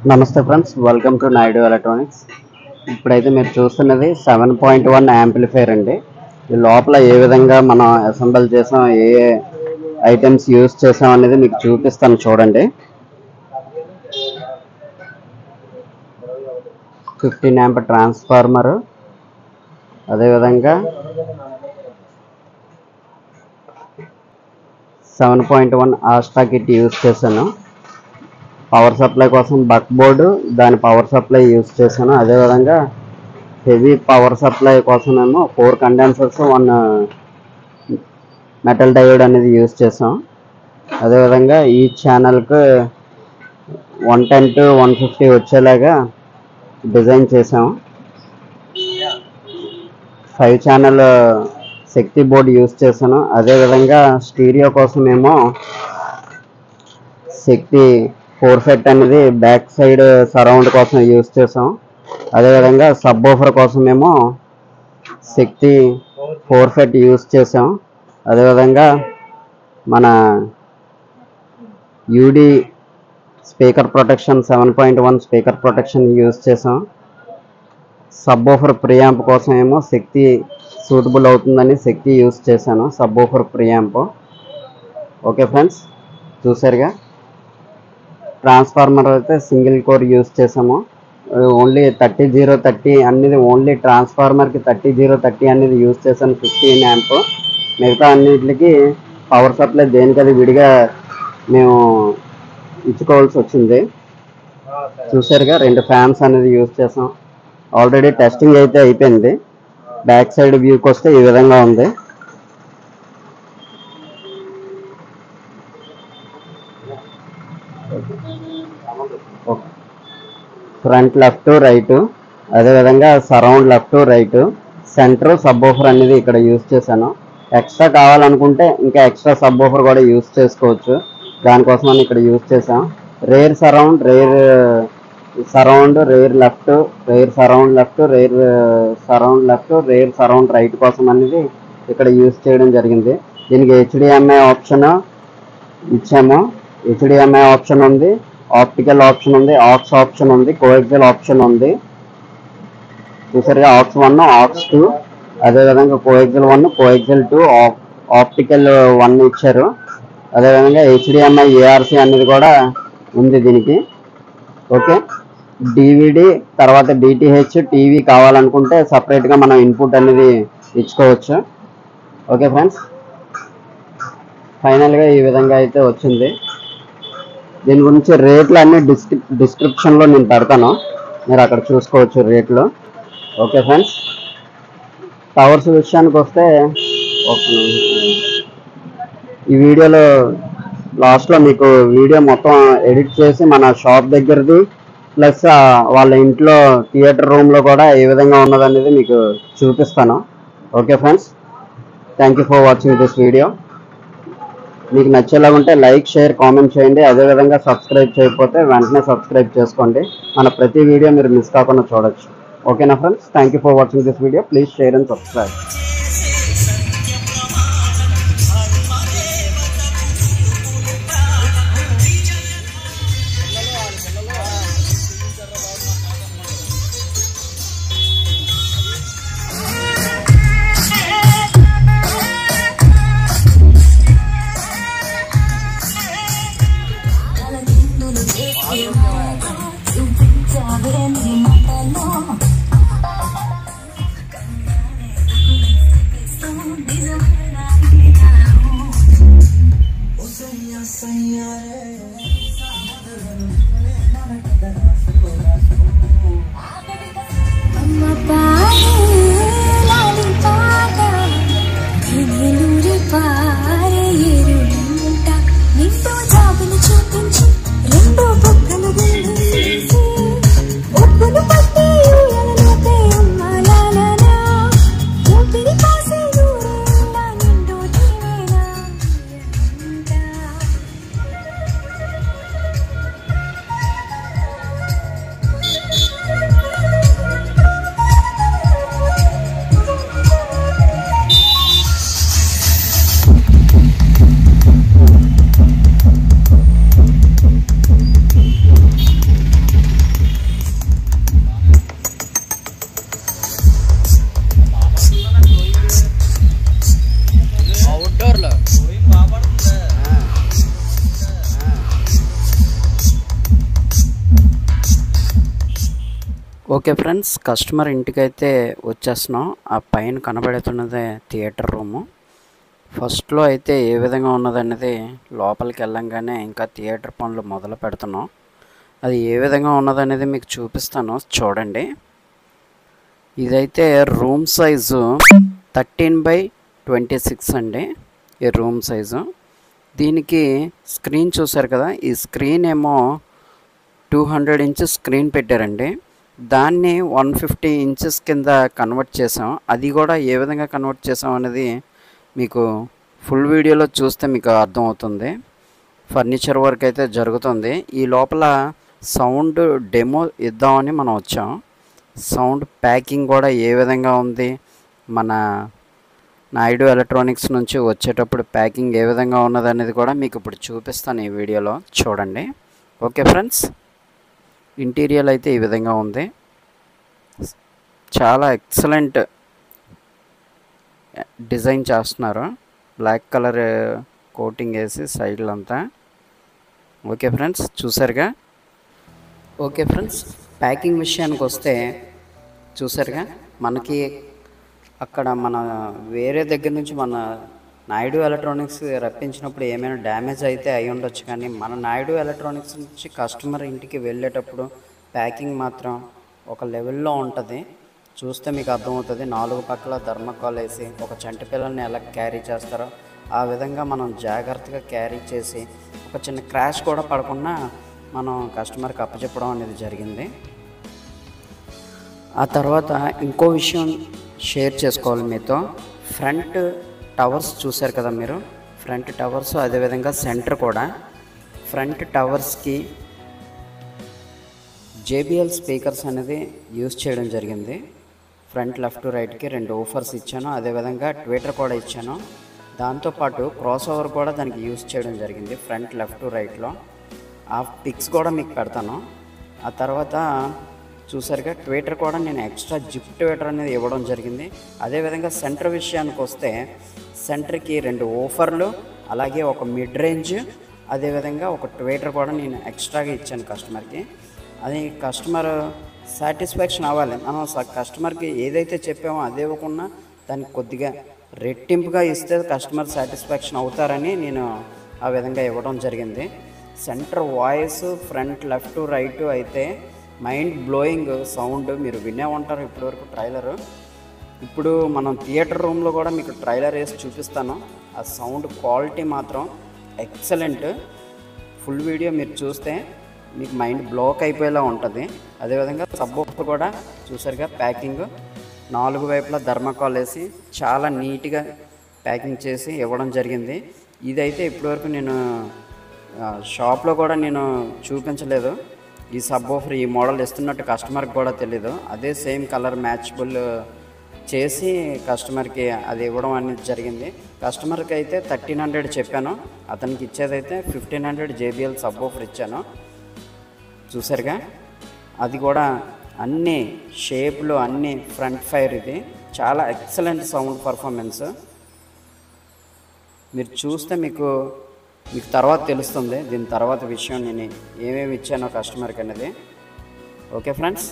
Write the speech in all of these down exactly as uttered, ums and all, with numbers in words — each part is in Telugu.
నమస్తే friends, welcome to Naidu Electronics. ఇప్పుడైతే మీరు చూస్తున్నది సెవెన్ పాయింట్ వన్ యాంప్లిఫైర్ అండి. ఈ లోపల ఏ విధంగా మనం అసెంబుల్ చేసాం, ఏ ఏ ఐటమ్స్ యూజ్ చేసాం అనేది మీకు చూపిస్తాను చూడండి. ఫిఫ్టీన్ యాంప్ ట్రాన్స్ఫార్మర్, అదేవిధంగా సెవెన్ పాయింట్ వన్ ఆస్టా కిట్ యూజ్ చేశాను. పవర్ సప్లై కోసం బక్ బోర్డు, దాని పవర్ సప్లై యూజ్ చేశాను. అదేవిధంగా హెవీ పవర్ సప్లై కోసమేమో four condensers, one metal diode అనేది యూజ్ చేసాం. అదేవిధంగా ఈ ఛానల్కి one ten to one fifty వచ్చేలాగా డిజైన్ చేసాం. Five channel Shakti board use చేశాను. అదేవిధంగా స్టీరియో కోసమేమో శక్తి ఫోర్ సెట్ అనేది బ్యాక్ సైడ్ సరౌండ్ కోసం యూజ్ చేసాం. అదేవిధంగా సబ్ వూఫర్ కోసమేమో శక్తి ఫోర్ సెట్ యూజ్ చేసాం. అదేవిధంగా మన UD speaker protection seven point one speaker protection use చేసాం. సబ్ వూఫర్ ప్రియాంప్ కోసం ఏమో శక్తి సూటబుల్ అవుతుందని శక్తి యూజ్ చేశాను. Sub woofer preamp. Okay friends, చూసారుగా. ట్రాన్స్ఫార్మర్ అయితే సింగిల్ కోర్ యూజ్ చేసాము. ఓన్లీ థర్టీ జీరో థర్టీ అనేది ఓన్లీ ట్రాన్స్ఫార్మర్కి థర్టీ జీరో థర్టీ అనేది యూజ్ చేశాను, ఫిఫ్టీన్ యాంప్. మిగతా అన్నిటికి పవర్ సప్లై దేనికది విడిగా మేము ఇచ్చుకోవాల్సి వచ్చింది. చూసారుగా, రెండు ఫ్యాన్స్ అనేది యూజ్ చేసాం. ఆల్రెడీ టెస్టింగ్ అయితే అయిపోయింది. బ్యాక్ సైడ్ వ్యూకి వస్తే ఈ విధంగా ఉంది. ఫ్రంట్ లెఫ్ట్ రైట్, అదేవిధంగా surround left right, center subwoofer అనేది ఇక్కడ యూజ్ చేశాను. ఎక్స్ట్రా కావాలనుకుంటే ఇంకా ఎక్స్ట్రా సబ్ వూఫర్ కూడా యూజ్ చేసుకోవచ్చు. దానికోసమని ఇక్కడ యూజ్ చేసాం. Rear surround, rear surround, rear left, rear surround left, rear surround left, rear surround right కోసం అనేది ఇక్కడ యూజ్ చేయడం జరిగింది. దీనికి హెచ్డిఎంఐ ఆప్షన్ ఇచ్చాము. హెచ్డిఎంఐ ఆప్షన్ ఉంది, ఆప్టికల్ ఆప్షన్ ఉంది, ఆక్స్ ఆప్షన్ ఉంది, కోఎక్సెల్ ఆప్షన్ ఉంది. చూసారుగా, ఆక్స్ వన్, ఆక్స్ టూ, అదేవిధంగా coaxial one, coaxial two, optical one ఇచ్చారు. అదేవిధంగా హెచ్డిఎంఐ ఏఆర్సి అనేది కూడా ఉంది దీనికి. ఓకే, డివిడి తర్వాత డిటిహెచ్ టీవీ కావాలనుకుంటే సపరేట్గా మనం ఇన్పుట్ అనేది ఇచ్చుకోవచ్చు. ఓకే ఫ్రెండ్స్, ఫైనల్గా ఈ విధంగా అయితే వచ్చింది. దీని గురించి రేట్లు అన్ని డిస్క్రి డిస్క్రిప్షన్లో నేను పెడతాను, మీరు అక్కడ చూసుకోవచ్చు రేట్లు. ఓకే ఫ్రెండ్స్, టవర్స్ విషయానికి వస్తే ఈ వీడియోలో లాస్ట్లో మీకు వీడియో మొత్తం ఎడిట్ చేసి మన షాప్ దగ్గరది ప్లస్ వాళ్ళ ఇంట్లో థియేటర్ రూమ్లో కూడా ఏ విధంగా ఉన్నదనేది మీకు చూపిస్తాను. Okay friends, thank you for watching this video. మీకు నచ్చేలాగా ఉంటే లైక్, షేర్, కామెంట్ చేయండి. అదేవిధంగా సబ్స్క్రైబ్ చేయకపోతే వెంటనే సబ్స్క్రైబ్ చేసుకోండి. మన ప్రతి వీడియో మీరు మిస్ కాకుండా చూడొచ్చు. ఓకేనా friends, thank you for watching this video. Please share and subscribe. Okay friends, customer ఇంటికైతే వచ్చేస్తున్నాం. ఆ పైన కనబడుతున్నదే థియేటర్ రూము. ఫస్ట్లో అయితే ఏ విధంగా ఉన్నదనేది లోపలికి వెళ్ళంగానే ఇంకా థియేటర్ పనులు మొదలు పెడుతున్నాం. అది ఏ విధంగా ఉన్నదనేది మీకు చూపిస్తాను, చూడండి. ఇదైతే room size thirteen by twenty six అండి. ఈ రూమ్ సైజు. దీనికి స్క్రీన్ చూసారు కదా, ఈ స్క్రీన్ ఏమో టూ హండ్రెడ్ ఇంచెస్ స్క్రీన్ పెట్టారండి. దాన్ని వన్ ఫిఫ్టీ ఇంచెస్ కింద కన్వర్ట్ చేసాం. అది కూడా ఏ విధంగా కన్వర్ట్ చేసాం అనేది మీకు ఫుల్ వీడియోలో చూస్తే మీకు అర్థమవుతుంది. ఫర్నిచర్ వర్క్ అయితే జరుగుతుంది. ఈ లోపల సౌండ్ డెమో ఇద్దామని మనం వచ్చాం. సౌండ్ ప్యాకింగ్ కూడా ఏ విధంగా ఉంది, మన నాయుడు ఎలక్ట్రానిక్స్ నుంచి వచ్చేటప్పుడు ప్యాకింగ్ ఏ విధంగా ఉన్నది అనేది కూడా మీకు ఇప్పుడు చూపిస్తాను ఈ వీడియోలో, చూడండి. ఓకే ఫ్రెండ్స్, ఇంటీరియర్ అయితే ఈ విధంగా ఉంది. చాలా ఎక్సలెంట్ డిజైన్ చేస్తున్నారు. బ్లాక్ కలర్ కోటింగ్ వేసి సైడ్లంతా. ఓకే ఫ్రెండ్స్, చూసారుగా. ఓకే ఫ్రెండ్స్, ప్యాకింగ్ విషయానికి వస్తే చూసారుగా, మనకి అక్కడ మన వేరే దగ్గర నుంచి మన నాయుడు ఎలక్ట్రానిక్స్ రప్పించినప్పుడు ఏమైనా డ్యామేజ్ అయితే అయి ఉండొచ్చు, కానీ మన నాయుడు ఎలక్ట్రానిక్స్ నుంచి కస్టమర్ ఇంటికి వెళ్ళేటప్పుడు ప్యాకింగ్ మాత్రం ఒక లెవెల్లో ఉంటుంది. చూస్తే మీకు అర్థమవుతుంది. నాలుగు పక్కల థర్మాకోల్ వేసి ఒక చంటి పిల్లల్ని ఎలా క్యారీ చేస్తారో ఆ విధంగా మనం జాగ్రత్తగా క్యారీ చేసి ఒక చిన్న క్రాష్ కూడా పడకుండా మనం కస్టమర్కి అప్పచెప్పడం అనేది జరిగింది. ఆ తర్వాత ఇంకో విషయం షేర్ చేసుకోవాలి మీతో. ఫ్రంట్ టవర్స్ చూశారు కదా మీరు, ఫ్రంట్ టవర్స్, అదేవిధంగా సెంటర్ కూడా. ఫ్రంట్ టవర్స్కి జేబిఎల్ స్పీకర్స్ అనేది యూజ్ చేయడం జరిగింది. ఫ్రంట్ లెఫ్ట్ రైట్కి రెండు ఊఫర్స్ ఇచ్చాను, అదేవిధంగా ట్విటర్ కూడా ఇచ్చాను. దాంతోపాటు క్రాస్ ఓవర్ కూడా దానికి యూజ్ చేయడం జరిగింది ఫ్రంట్ లెఫ్ట్ రైట్లో. ఆ పిక్స్ కూడా మీకు పెడతాను. ఆ తర్వాత చూసారుగా, ట్విటర్ కూడా నేను ఎక్స్ట్రా జిప్ ట్విటర్ అనేది ఇవ్వడం జరిగింది. అదేవిధంగా సెంటర్ విషయానికి వస్తే సెంటర్కి రెండు ఓఫర్లు, అలాగే ఒక మిడ్ రేంజ్, అదేవిధంగా ఒక ట్విటర్ కూడా నేను ఎక్స్ట్రాగా ఇచ్చాను కస్టమర్కి. అది కస్టమర్ సాటిస్ఫాక్షన్ అవ్వాలి. మనం కస్టమర్కి ఏదైతే చెప్పామో అదే ఇవ్వకుండా దానికి కొద్దిగా రెట్టింపుగా ఇస్తే కస్టమర్ సాటిస్ఫాక్షన్ అవుతారని నేను ఆ విధంగా ఇవ్వడం జరిగింది. Center voice front left right అయితే మైండ్ బ్లోయింగ్ సౌండ్ మీరు వినే ఉంటారు ఇప్పటివరకు ట్రైలరు. ఇప్పుడు మనం థియేటర్ రూమ్లో కూడా మీకు ట్రైలర్ వేసి చూపిస్తాను. ఆ సౌండ్ క్వాలిటీ మాత్రం ఎక్సలెంట్. ఫుల్ వీడియో మీరు చూస్తే మీకు మైండ్ బ్లోక్ అయిపోయేలా ఉంటుంది. అదేవిధంగా సబ్బోఫర్ కూడా చూసారుగా, ప్యాకింగ్ నాలుగు వైపులా థర్మాకోల్ వేసి చాలా నీట్గా ప్యాకింగ్ చేసి ఇవ్వడం జరిగింది. ఇదైతే ఇప్పటివరకు నేను షాప్లో కూడా నేను చూపించలేదు. ఈ సబ్బోఫర్ ఈ మోడల్ ఇస్తున్నట్టు కస్టమర్కి కూడా తెలీదు. అదే సేమ్ కలర్ మ్యాచబుల్ చేసి కస్టమర్కి అది ఇవ్వడం అనేది జరిగింది. కస్టమర్కి అయితే థర్టీన్ హండ్రెడ్ చెప్పాను, అతనికి ఇచ్చేదైతే ఫిఫ్టీన్ హండ్రెడ్ జేబిఎల్ సబ్బోఫర్ ఇచ్చాను. చూసారుగా, అది కూడా అన్ని షేప్లు అన్ని ఫ్రంట్ ఫైర్. ఇది చాలా ఎక్సలెంట్ సౌండ్ పర్ఫార్మెన్స్. మీరు చూస్తే మీకు మీకు తర్వాత తెలుస్తుంది దీని తర్వాత విషయం, నేను ఏమేమి ఇచ్చానో కస్టమర్కి అనేది. ఓకే ఫ్రెండ్స్,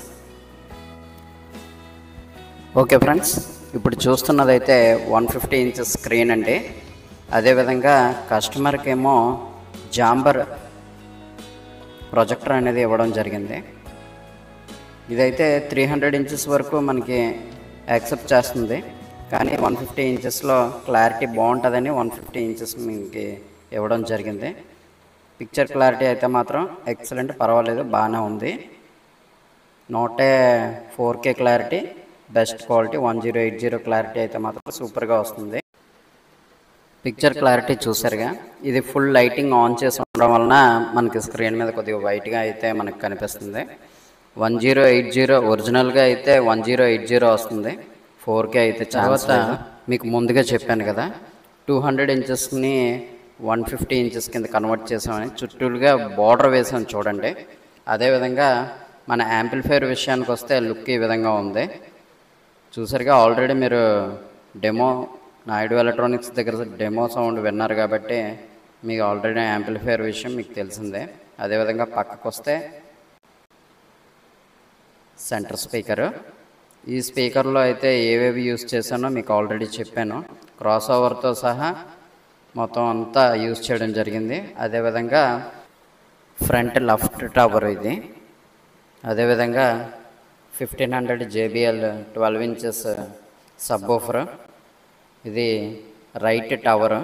ఓకే ఫ్రెండ్స్ ఇప్పుడు చూస్తున్నదైతే వన్ ఫిఫ్టీ ఇంచెస్ స్క్రీన్ అండి. అదేవిధంగా కస్టమర్కి ఏమో జాంబర్ ప్రొజెక్టర్ అనేది ఇవ్వడం జరిగింది. ఇదైతే త్రీ హండ్రెడ్ ఇంచెస్ వరకు మనకి యాక్సెప్ట్ చేస్తుంది, కానీ వన్ ఫిఫ్టీ ఇంచెస్లో క్లారిటీ బాగుంటుందని వన్ ఫిఫ్టీ ఇంచెస్ మీకు ఇవ్వడం జరిగింది. పిక్చర్ క్లారిటీ అయితే మాత్రం ఎక్సలెంట్, పర్వాలేదు, బాగానే ఉంది. నోటే four K clarity, best quality. One zero eight zero clarity అయితే మాత్రం సూపర్గా వస్తుంది. పిక్చర్ క్లారిటీ చూసారుగా. ఇది ఫుల్ లైటింగ్ ఆన్ చేసి ఉండడం వలన మనకి స్క్రీన్ మీద కొద్దిగా వైట్గా అయితే మనకు కనిపిస్తుంది. వన్ జీరో ఎయిట్ జీరో ఒరిజినల్గా అయితే వన్ జీరో ఎయిట్ జీరో వస్తుంది, ఫోర్ కే అయితే. తర్వాత మీకు ముందుగా చెప్పాను కదా, టూ హండ్రెడ్ ఇంచెస్ని వన్ ఫిఫ్టీ ఇంచెస్ కింద కన్వర్ట్ చేసామని చుట్టూలుగా బార్డర్ వేసాం చూడండి. అదేవిధంగా మన యాంప్లిఫైర్ విషయానికి వస్తే లుక్ ఈ విధంగా ఉంది. చూసారుగా, ఆల్రెడీ మీరు డెమో నాయుడు ఎలక్ట్రానిక్స్ దగ్గర డెమో సౌండ్ విన్నారు కాబట్టి మీకు ఆల్రెడీ యాంప్లిఫైర్ విషయం మీకు తెలిసిందే. అదేవిధంగా పక్కకు వస్తే సెంటర్ స్పీకరు. ఈ స్పీకర్లో అయితే ఏవేవి యూస్ చేశానో మీకు ఆల్రెడీ చెప్పాను. క్రాస్ ఓవర్తో సహా మొత్తం అంతా యూస్ చేయడం జరిగింది. అదేవిధంగా ఫ్రంట్ లెఫ్ట్ టవర్ ఇది. అదేవిధంగా fifteen hundred JBL twelve inches subwoofer. ఇది రైట్ టవర్.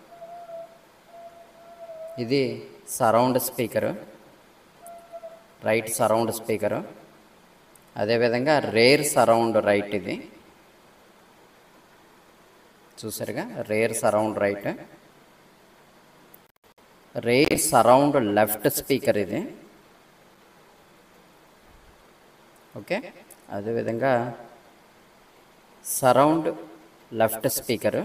ఇది surround speaker, right surround speaker. అదేవిధంగా రేర్ సరౌండ్ రైట్. ఇది చూసారుగా, rear surround right. Rear surround left speaker ఇది. ఓకే, అదేవిధంగా surround left speaker.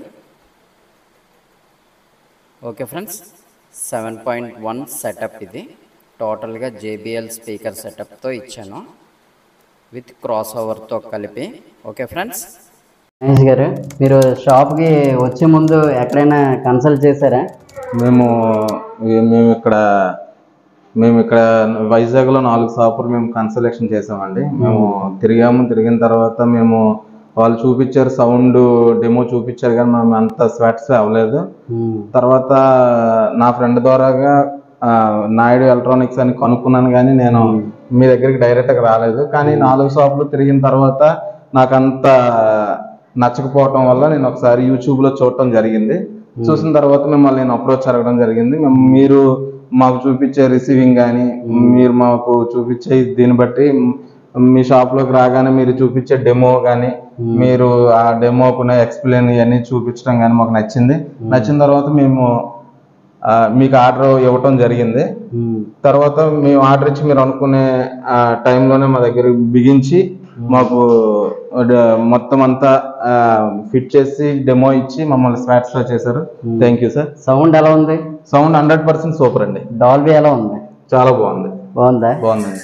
Okay friends, seven point one setup ఇది. టోటల్గా జేబిఎల్ స్పీకర్ సెటప్తో ఇచ్చాను విత్ క్రాస్ ఓవర్తో కలిపి. Okay friends. మహేష్ గారు, మీరు షాప్కి వచ్చే ముందు ఎక్కడైనా కన్సల్ట్ చేశారా? మేము మేము ఇక్కడ మేము ఇక్కడ వైజాగ్లో నాలుగు షాపులు మేము కన్సల్టేషన్ చేసామండి. మేము తిరిగాము. తిరిగిన తర్వాత మేము వాళ్ళు చూపించారు, సౌండ్ డెమో చూపించారు, కానీ మేము అంత సాటిస్ఫై అవ్వలేదు. తర్వాత నా ఫ్రెండ్ ద్వారాగా నాయుడు ఎలక్ట్రానిక్స్ అని కనుక్కున్నాను, కానీ నేను మీ దగ్గరికి డైరెక్ట్గా రాలేదు. కానీ నాలుగు షాపులు తిరిగిన తర్వాత నాకు అంత నచ్చకపోవటం వల్ల నేను ఒకసారి యూట్యూబ్లో చూడటం జరిగింది. చూసిన తర్వాత మిమ్మల్ని నేను అప్రోచ్ అడగడం జరిగింది. మీరు మాకు చూపించే రిసీవింగ్ కానీ, మీరు మాకు చూపించే దీన్ని బట్టి మీ షాప్లోకి రాగానే మీరు చూపించే డెమో కానీ, మీరు ఆ డెమోకున్న ఎక్స్ప్లెయిన్ ఇవన్నీ చూపించడం కానీ మాకు నచ్చింది. నచ్చిన తర్వాత మేము మీకు ఆర్డర్ ఇవ్వటం జరిగింది. తర్వాత మేము ఆర్డర్ ఇచ్చి మీరు అనుకునే టైంలోనే మా దగ్గర బిగించి మాకు మొత్తం అంతా ఫిట్ చేసి డెమో ఇచ్చి మమ్మల్ని సాటిస్ఫై చేశారు. Thank you sir. సౌండ్ ఎలా ఉంది? సౌండ్ హండ్రెడ్ పర్సెంట్ సూపర్ అండి. డాల్బీ ఎలా ఉంది? చాలా బాగుంది. బాగుందా? బాగుందండి.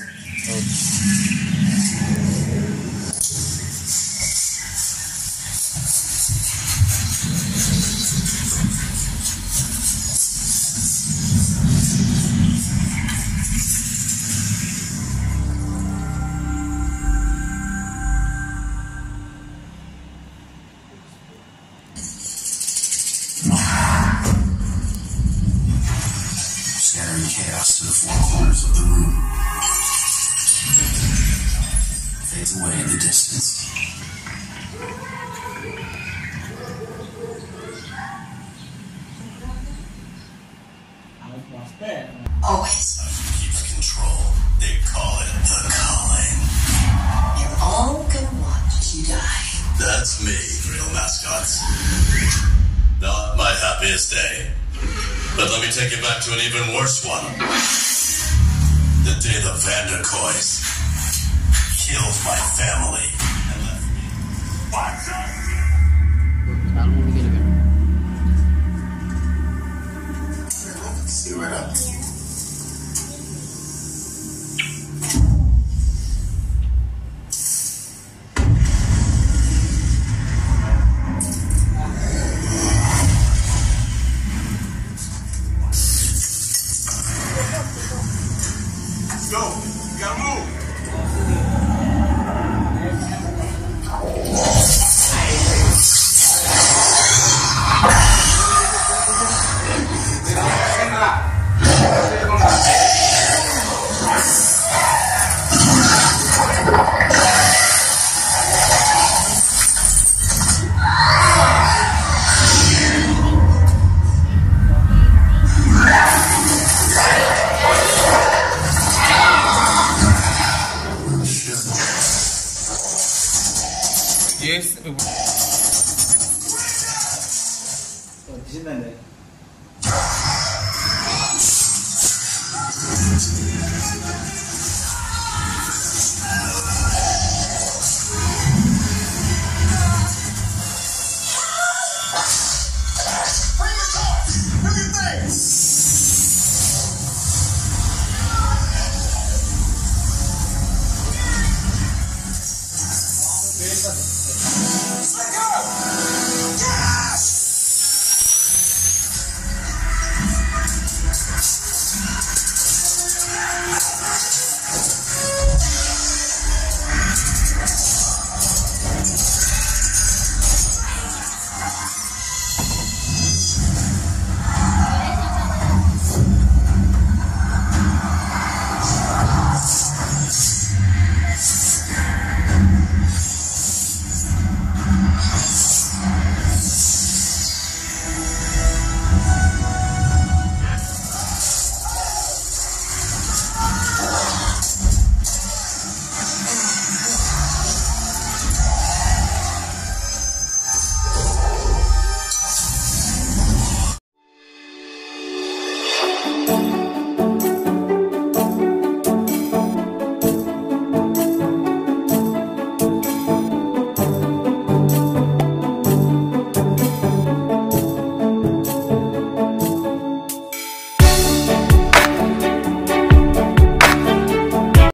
Scattering chaos to the four corners of the room. Fades away in the distance. Always. Keeps control. They call it the calling. You're all gonna watch you die. That's me, real mascots. Not my happiest day. But let me take you back to an even worse one. The day the Vanderkoys killed my family and left me. What's up? See right up. Go! You gotta move! వచ్చిందండి.